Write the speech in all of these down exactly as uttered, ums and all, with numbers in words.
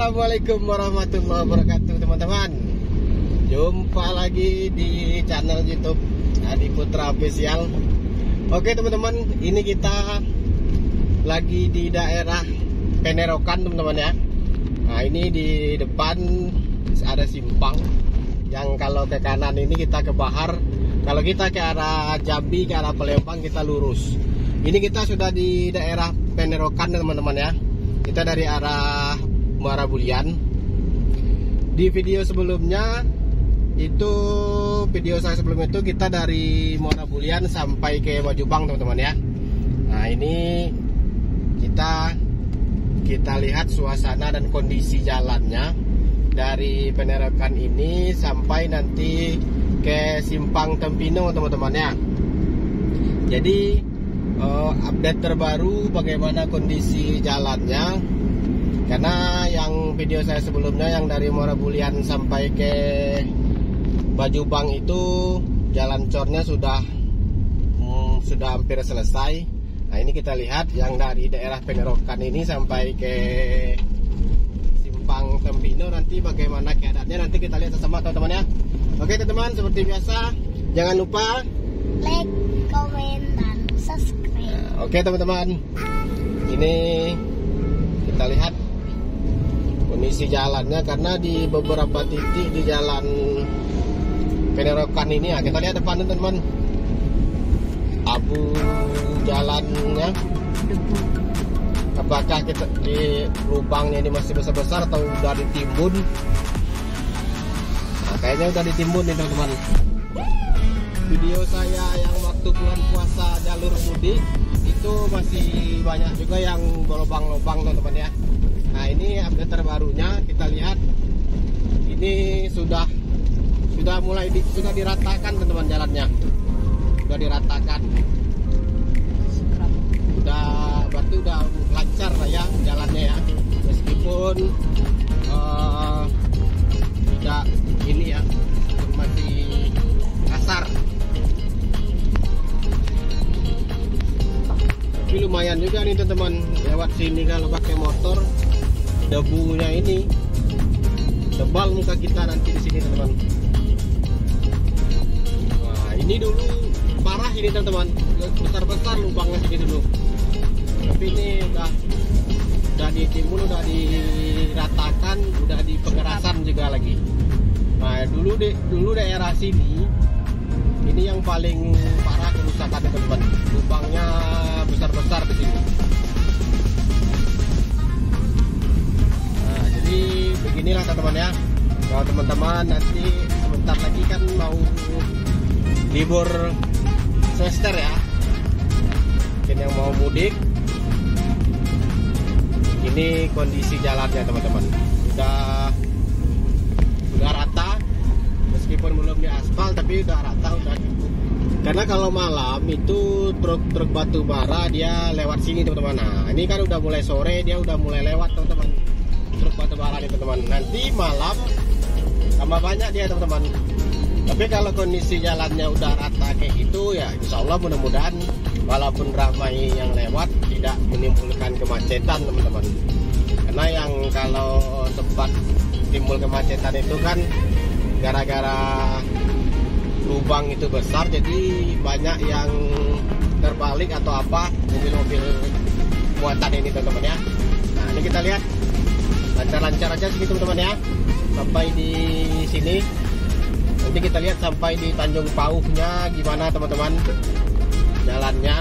Assalamualaikum warahmatullahi wabarakatuh teman-teman. Jumpa lagi di channel YouTube Adi Putra Official. Oke teman-teman, ini kita lagi di daerah Penerokan teman-teman ya. Nah ini di depan ada simpang yang kalau ke kanan ini kita ke Bahar, kalau kita ke arah Jambi, ke arah Palembang kita lurus. Ini kita sudah di daerah Penerokan teman-teman ya. Kita dari arah Muara Bulian. Di video sebelumnya itu, video saya sebelum itu kita dari Muara Bulian sampai ke Wajubang teman-teman ya. Nah ini kita kita lihat suasana dan kondisi jalannya dari Penerokan ini sampai nanti ke Simpang Tempino teman-teman ya. Jadi uh, update terbaru bagaimana kondisi jalannya. Karena yang video saya sebelumnya yang dari Muara Bulian sampai ke Wajubang itu jalan cornya sudah hmm, sudah hampir selesai. Nah ini kita lihat yang dari daerah Penerokan ini sampai ke Simpang Tempino nanti bagaimana keadaannya, nanti kita lihat bersama teman-teman ya. Oke teman-teman, seperti biasa jangan lupa like, comment, dan subscribe. Nah, oke teman-teman, ini kita lihat kondisi jalannya, karena di beberapa titik di jalan Penerokan ini ya, kita lihat depan teman-teman, abu jalannya, apakah kita di lubangnya ini masih besar-besar atau udah ditimbun. Nah, kayaknya udah ditimbun nih teman-teman. Video saya yang waktu bulan puasa jalur mudik itu masih banyak juga yang berlubang-lubang teman-teman ya. Nah ini update terbarunya, kita lihat ini sudah sudah mulai di, sudah diratakan teman-teman jalannya, sudah diratakan, udah berarti udah lancar lah ya jalannya ya, meskipun uh, tidak ini ya, masih kasar, tapi lumayan juga nih teman-teman. Lewat sini kalau pakai motor debunya ini tebal muka kita nanti di sini teman-teman. Nah ini dulu parah ini teman-teman, besar-besar lubangnya sini dulu, tapi ini udah udah ditimbun, udah diratakan, udah di pengerasan juga lagi. Nah dulu de, dulu daerah sini ini yang paling parah kerusakan teman-teman, lubangnya besar-besar di sini. Beginilah teman-teman ya. Kalau teman-teman nanti sebentar lagi kan mau libur semester ya, mungkin yang mau mudik, ini kondisi jalannya teman-teman udah udah rata, meskipun belum diaspal tapi udah rata, udah cukup. Karena kalau malam itu truk-truk batu bara dia lewat sini teman-teman. Nah ini kan udah mulai sore, dia udah mulai lewat teman-teman, truk batu bara nih teman-teman. Nanti malam tambah banyak dia teman-teman. Tapi kalau kondisi jalannya udah rata kayak gitu ya, insya Allah mudah-mudahan walaupun ramai yang lewat tidak menimbulkan kemacetan teman-teman. Karena yang kalau tempat timbul kemacetan itu kan gara-gara lubang itu besar, jadi banyak yang terbalik atau apa mobil-mobil muatan ini teman-teman ya. Nah ini kita lihat lancar-lancar aja sih teman-teman ya, sampai di sini. Nanti kita lihat sampai di Tanjung Pauhnya gimana teman-teman jalannya,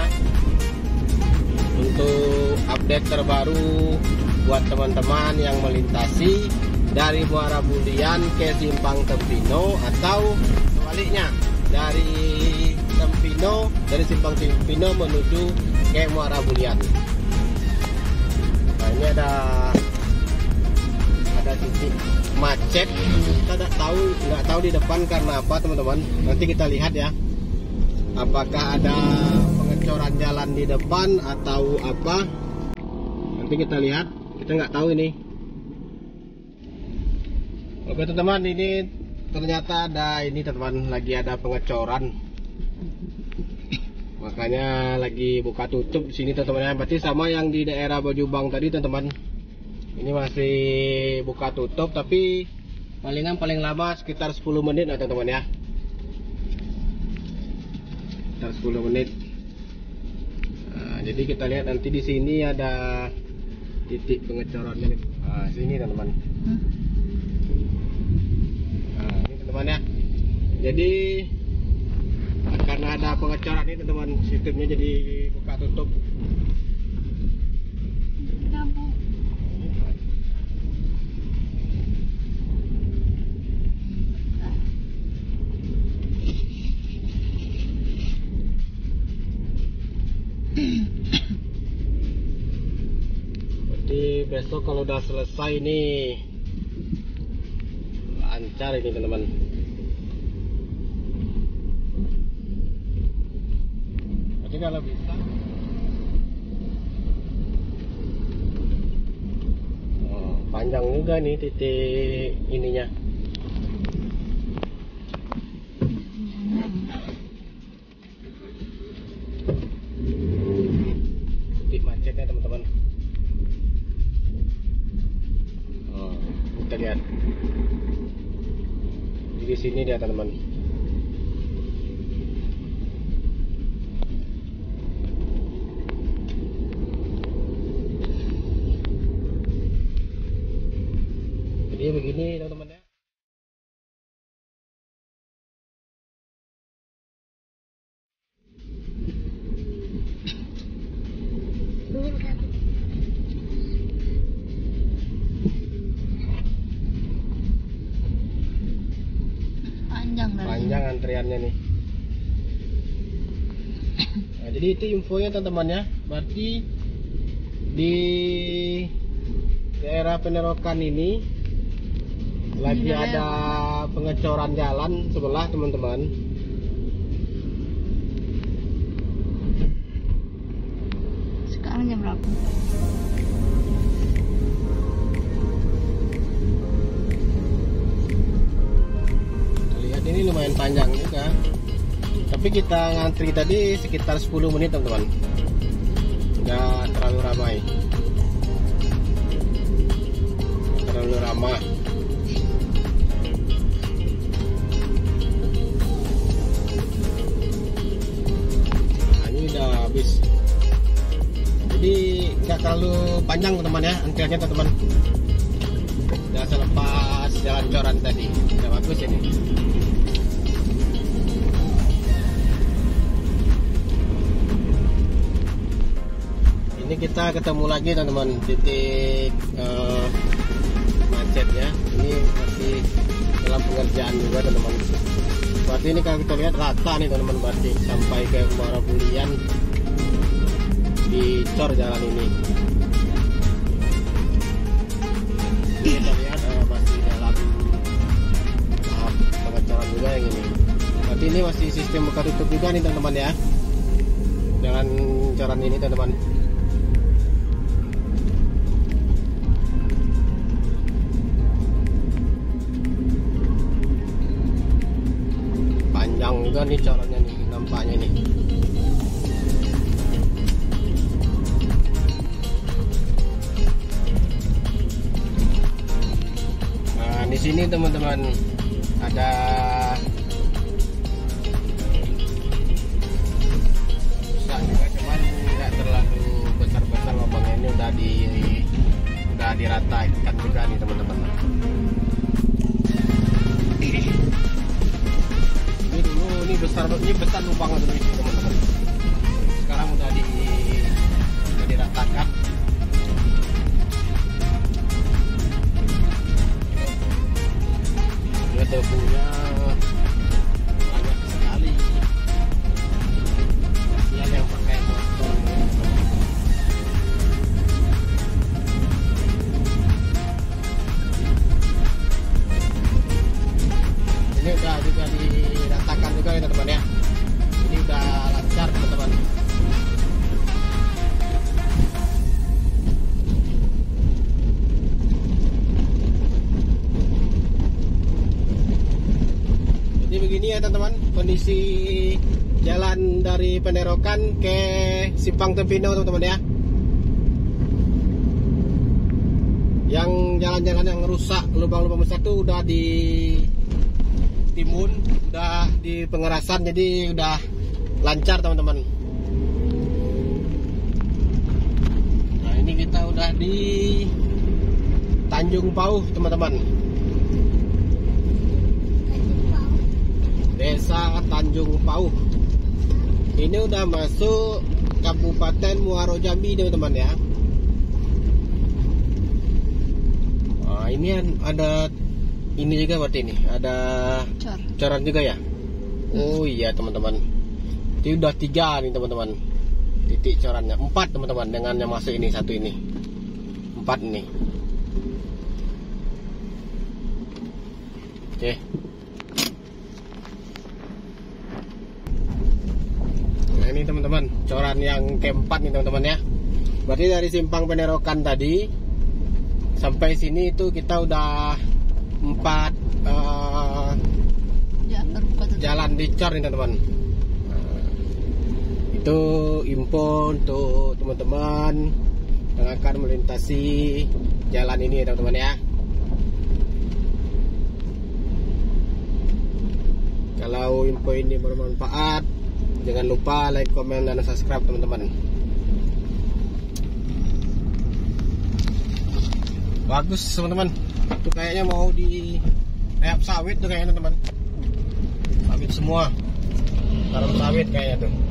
untuk update terbaru buat teman-teman yang melintasi dari Muara Bulian ke Simpang Tempino, atau sebaliknya dari Tempino, dari Simpang Tempino menuju ke Muara Bulian. Nah ini ada ada titik macet, kita tidak tahu nggak tahu di depan karena apa teman-teman. Nanti kita lihat ya, apakah ada pengecoran jalan di depan atau apa, nanti kita lihat, kita nggak tahu ini. Oke teman-teman, ini ternyata ada ini teman-teman, lagi ada pengecoran, makanya lagi buka tutup di sini teman-teman. Berarti sama yang di daerah Wajubang tadi teman-teman. Ini masih buka tutup, tapi palingan paling lama sekitar sepuluh menit lah teman-teman ya. Sekitar sepuluh menit. Nah, jadi kita lihat nanti di sini ada titik pengecorannya nih. Nah, sini teman-teman. Nah, ini teman-teman ya. Jadi karena ada pengecoran ini teman-teman, sistemnya jadi buka tutup. Berarti besok kalau udah selesai nih lancar ini teman-teman. Berarti kalau bisa oh, panjang juga nih titik ininya. Titik macetnya teman-teman. Oh, kita lihat di sini dia teman-teman. Jadi begini teman-teman ya. Panjang antriannya nih. Nah, jadi itu infonya teman-teman ya. Berarti di daerah Penerokan ini lagi ini ada pengecoran jalan sebelah teman-teman. Sekarang jam berapa? Ini lumayan panjang juga, tapi kita ngantri tadi sekitar sepuluh menit teman-teman, nggak terlalu ramai, nggak terlalu ramai. Nah, ini udah habis, jadi nggak terlalu panjang teman-teman ya antriannya teman-teman. Udah selepas jalan coran tadi, udah bagus ini. Ini kita ketemu lagi teman-teman titik uh, macet ya. Ini masih dalam pengerjaan juga teman-teman. Berarti ini kalau kita lihat rata nih teman-teman, berarti sampai ke Muara Bulian dicor jalan ini. Ini kita lihat uh, masih dalam tahap pengecoran juga yang ini. Berarti ini masih sistem buka tutup juga nih teman-teman ya. Jangan coran ini teman-teman. Juga nih caranya nih nampaknya nih. Nah di sini teman-teman ada besar juga, cuman nggak terlalu besar-besar lubangnya. Ini udah di udah diratakan juga nih teman-teman. Ini besar, ini besar lubang dulu ini teman-teman. Sekarang udah di udah diratakan. Dia debunya banyak sekali. Kasihan yang pakai motor. Ini udah juga diratakan juga ya teman-teman ya. Ini udah lancar teman-teman. Jadi begini ya teman-teman kondisi jalan dari Penerokan ke Simpang Tempino teman-teman ya. jalan-jalan yang rusak, lubang-lubang besar tuh udah ditimbun, udah di pengerasan, jadi udah lancar teman-teman. Nah ini kita udah di Tanjung Pauh teman-teman, Desa Tanjung Pauh. Ini udah masuk Kabupaten Muaro Jambi teman-teman ya. Nah, ini ada ini juga berarti ini ada Cor. coran juga ya. Oh iya teman-teman, ini udah tiga nih teman-teman titik corannya, empat teman-teman dengan yang masuk ini satu ini, empat nih. Oke. Nah ini teman-teman coran yang keempat nih teman-teman ya. Berarti dari simpang Penerokan tadi sampai sini itu kita udah empat uh, Ya, terbuka tuh. jalan dicor nih teman-teman. Nah, itu info untuk teman-teman yang akan melintasi jalan ini teman-teman ya. Kalau info ini bermanfaat, jangan lupa like, komen, dan subscribe teman-teman. Bagus teman-teman. Itu kayaknya mau di rehab sawit tuh kayaknya teman-teman. Sawit semua. Tanam sawit kayaknya tuh.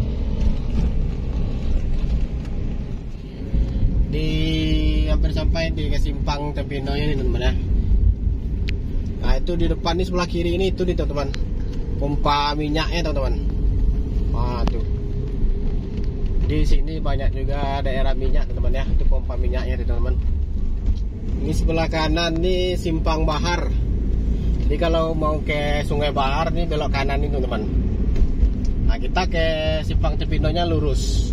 Di hampir sampai di simpang Tempino ini teman-teman ya. Nah itu di depan nih sebelah kiri ini itu di teman-teman, pompa minyaknya teman-teman. Wah tuh. Di sini banyak juga daerah minyak teman-teman ya. Itu pompa minyaknya teman-teman. Ini sebelah kanan nih Simpang Bahar. Jadi kalau mau ke Sungai Bahar nih belok kanan ini teman-teman. Nah kita ke Simpang Tempinonya lurus.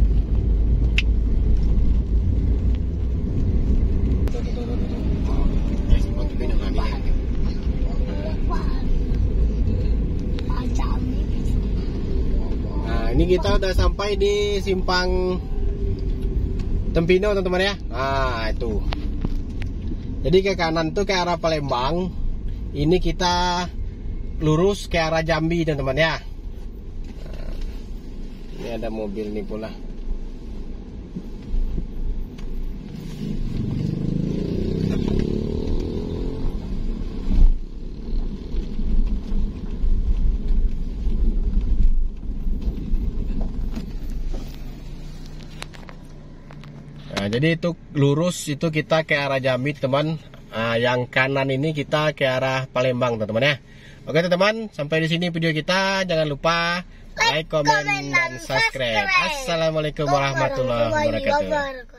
Nah ini kita udah sampai di Simpang Tempino teman-teman ya. Nah itu. Jadi ke kanan tuh ke arah Palembang. Ini kita lurus ke arah Jambi teman-teman ya. Nah, ini ada mobil nih pula. Nah, jadi itu lurus itu kita ke arah Jambi teman. Nah, yang kanan ini kita ke arah Palembang teman-teman ya. Oke teman-teman, sampai di sini video kita. Jangan lupa like, komen, dan subscribe. Assalamualaikum warahmatullahi wabarakatuh.